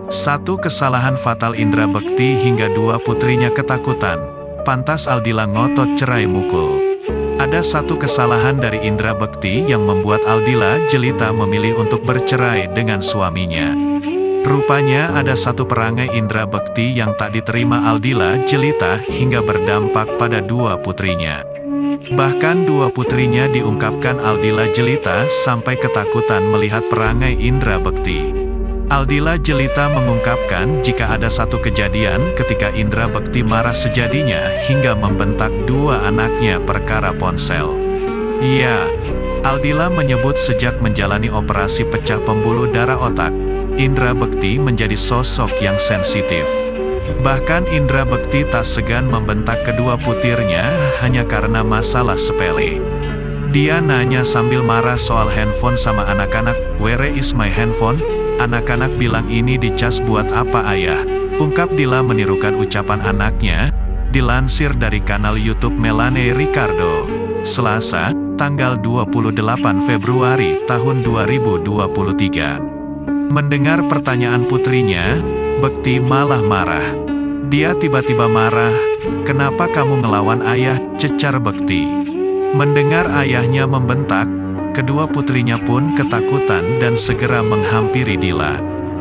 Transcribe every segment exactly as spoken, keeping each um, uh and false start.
Satu kesalahan fatal Indra Bekti hingga dua putrinya ketakutan. Pantas Aldila ngotot cerai mukul. Ada satu kesalahan dari Indra Bekti yang membuat Aldila Jelita memilih untuk bercerai dengan suaminya. Rupanya ada satu perangai Indra Bekti yang tak diterima Aldila Jelita hingga berdampak pada dua putrinya. Bahkan dua putrinya diungkapkan Aldila Jelita sampai ketakutan melihat perangai Indra Bekti. Aldila Jelita mengungkapkan jika ada satu kejadian ketika Indra Bekti marah sejadinya hingga membentak dua anaknya perkara ponsel. Iya, Aldila menyebut sejak menjalani operasi pecah pembuluh darah otak, Indra Bekti menjadi sosok yang sensitif. Bahkan Indra Bekti tak segan membentak kedua putirnya hanya karena masalah sepele. Dia nanya sambil marah soal handphone sama anak-anak, "Where is my handphone?" Anak-anak bilang, "Ini dicas buat apa ayah?" Ungkap Dila menirukan ucapan anaknya, dilansir dari kanal YouTube Melanie Ricardo. Selasa, tanggal dua puluh delapan Februari tahun dua ribu dua puluh tiga. Mendengar pertanyaan putrinya, Bekti malah marah. Dia tiba-tiba marah, "Kenapa kamu ngelawan ayah?" cecar Bekti. Mendengar ayahnya membentak, kedua putrinya pun ketakutan dan segera menghampiri Dila.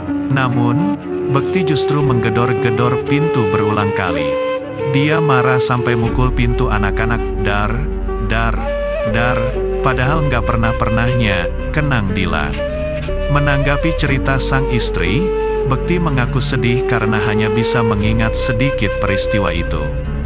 Namun, Bekti justru menggedor-gedor pintu berulang kali. Dia marah sampai mukul pintu anak-anak, dar, dar, dar, padahal nggak pernah-pernahnya, kenang Dila. Menanggapi cerita sang istri, Bekti mengaku sedih karena hanya bisa mengingat sedikit peristiwa itu.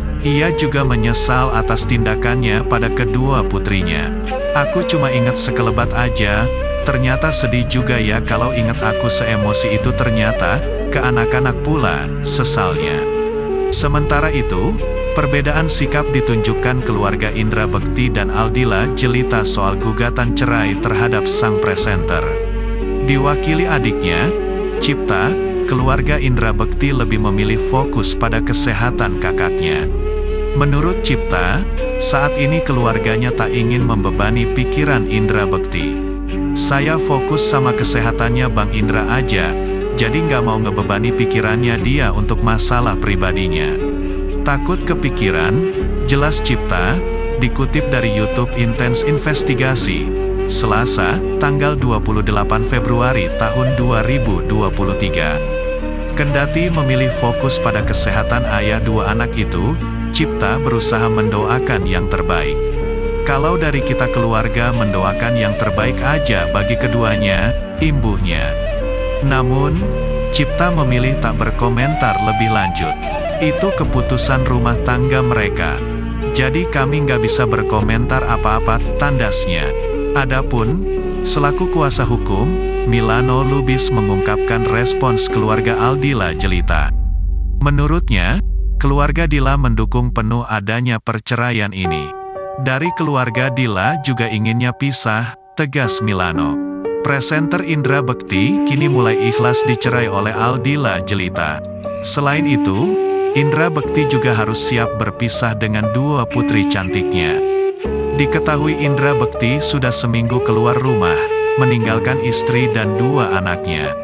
Ia juga menyesal atas tindakannya pada kedua putrinya. "Aku cuma ingat sekelebat aja, ternyata sedih juga ya kalau ingat aku seemosi itu ternyata, ke anak-anak pula," sesalnya. Sementara itu, perbedaan sikap ditunjukkan keluarga Indra Bekti dan Aldila Jelita soal gugatan cerai terhadap sang presenter. Diwakili adiknya, Cipta, keluarga Indra Bekti lebih memilih fokus pada kesehatan kakaknya. Menurut Cipta, saat ini keluarganya tak ingin membebani pikiran Indra Bekti. "Saya fokus sama kesehatannya Bang Indra aja, jadi nggak mau ngebebani pikirannya dia untuk masalah pribadinya. Takut kepikiran," jelas Cipta, dikutip dari YouTube Intense Investigasi, Selasa, tanggal dua puluh delapan Februari tahun dua ribu dua puluh tiga. Kendati memilih fokus pada kesehatan ayah dua anak itu, Cipta berusaha mendoakan yang terbaik. "Kalau dari kita keluarga mendoakan yang terbaik aja bagi keduanya," imbuhnya. Namun, Cipta memilih tak berkomentar lebih lanjut. "Itu keputusan rumah tangga mereka. Jadi kami nggak bisa berkomentar apa-apa," tandasnya. Adapun, selaku kuasa hukum, Milano Lubis mengungkapkan respons keluarga Aldila Jelita. Menurutnya, keluarga Dila mendukung penuh adanya perceraian ini. "Dari keluarga Dila juga inginnya pisah," tegas Milano. Presenter Indra Bekti kini mulai ikhlas dicerai oleh Aldila Jelita. Selain itu, Indra Bekti juga harus siap berpisah dengan dua putri cantiknya. Diketahui Indra Bekti sudah seminggu keluar rumah, meninggalkan istri dan dua anaknya.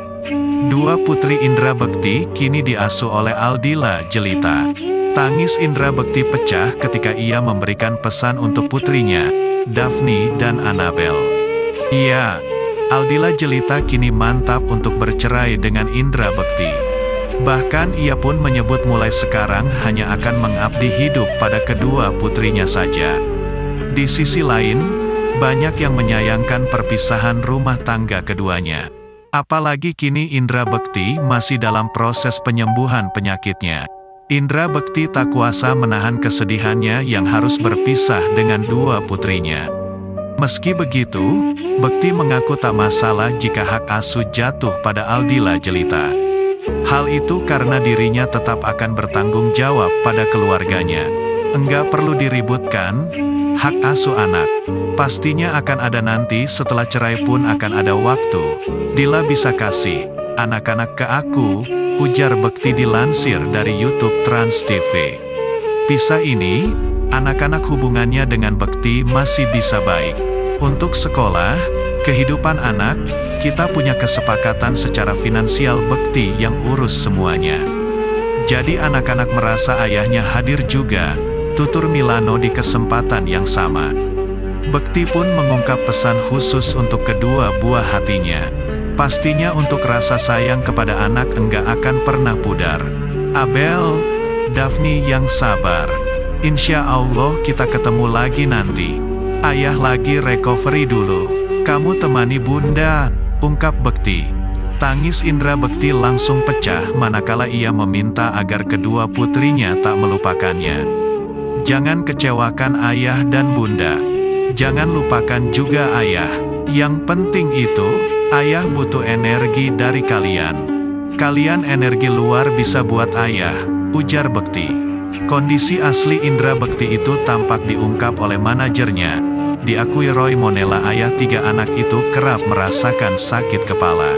Dua putri Indra Bekti kini diasuh oleh Aldila Jelita. Tangis Indra Bekti pecah ketika ia memberikan pesan untuk putrinya, Daphne dan Annabel. Iya, Aldila Jelita kini mantap untuk bercerai dengan Indra Bekti. Bahkan ia pun menyebut mulai sekarang hanya akan mengabdi hidup pada kedua putrinya saja. Di sisi lain, banyak yang menyayangkan perpisahan rumah tangga keduanya. Apalagi kini Indra Bekti masih dalam proses penyembuhan penyakitnya. Indra Bekti tak kuasa menahan kesedihannya yang harus berpisah dengan dua putrinya. Meski begitu, Bekti mengaku tak masalah jika hak asuh jatuh pada Aldila Jelita. Hal itu karena dirinya tetap akan bertanggung jawab pada keluarganya. Enggak perlu diributkan, hak asuh anak. Pastinya akan ada nanti setelah cerai pun akan ada waktu. Dila bisa kasih anak-anak ke aku, ujar Bekti dilansir dari YouTube Trans T V. Pisah ini, anak-anak hubungannya dengan Bekti masih bisa baik. Untuk sekolah, Kehidupan anak, kita punya kesepakatan secara finansial Bekti yang urus semuanya. Jadi anak-anak merasa ayahnya hadir juga, tutur Milano di kesempatan yang sama. Bekti pun mengungkap pesan khusus untuk kedua buah hatinya. Pastinya untuk rasa sayang kepada anak enggak akan pernah pudar. Abel, Daphne yang sabar. Insya Allah kita ketemu lagi nanti. Ayah lagi recovery dulu. Kamu temani bunda, ungkap Bekti. Tangis Indra Bekti langsung pecah manakala ia meminta agar kedua putrinya tak melupakannya. Jangan kecewakan ayah dan bunda. Jangan lupakan juga ayah. Yang penting itu, ayah butuh energi dari kalian. Kalian energi luar bisa buat ayah, ujar Bekti. Kondisi asli Indra Bekti itu tampak diungkap oleh manajernya. Diakui Roy Monella, ayah tiga anak itu kerap merasakan sakit kepala.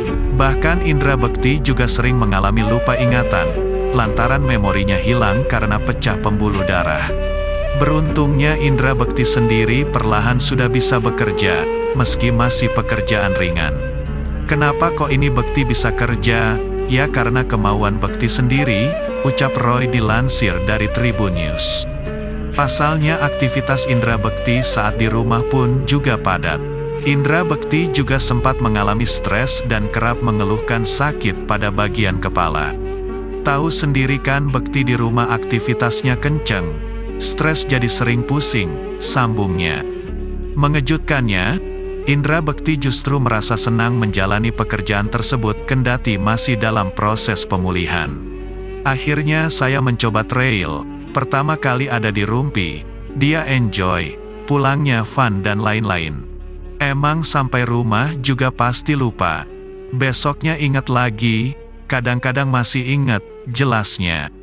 Bahkan Indra Bekti juga sering mengalami lupa ingatan, lantaran memorinya hilang karena pecah pembuluh darah. Beruntungnya Indra Bekti sendiri perlahan sudah bisa bekerja, meski masih pekerjaan ringan. Kenapa kok ini Bekti bisa kerja? Ya karena kemauan Bekti sendiri, ucap Roy dilansir dari Tribun News. Pasalnya aktivitas Indra Bekti saat di rumah pun juga padat. Indra Bekti juga sempat mengalami stres dan kerap mengeluhkan sakit pada bagian kepala. Tahu sendiri kan Bekti di rumah aktivitasnya kenceng. Stres jadi sering pusing, sambungnya. Mengejutkannya, Indra Bekti justru merasa senang menjalani pekerjaan tersebut kendati masih dalam proses pemulihan. Akhirnya saya mencoba trail. Pertama kali ada di Rumpi, dia enjoy, pulangnya fun dan lain-lain. Emang sampai rumah juga pasti lupa. Besoknya ingat lagi, kadang-kadang masih ingat, jelasnya.